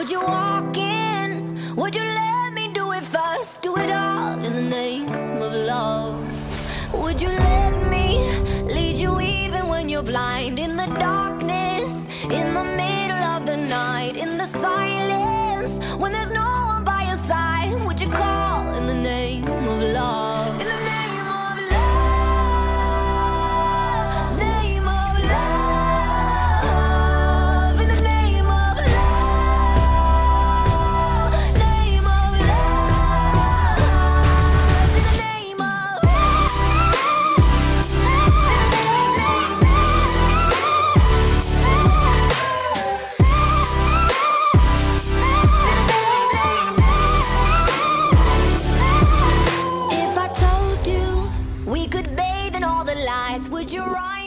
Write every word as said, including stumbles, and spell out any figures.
Would you walk in? Would you let me do it first? Do it all in the name of love. Would you let me lead you even when you're blind? In the darkness, in the middle of the night, in the silence, when there's no one by your side, would you call in the name of love? In the name of love, name of love, in the name of love, name of love, in the name of If I told you we could bathe in all the lights, would you rise?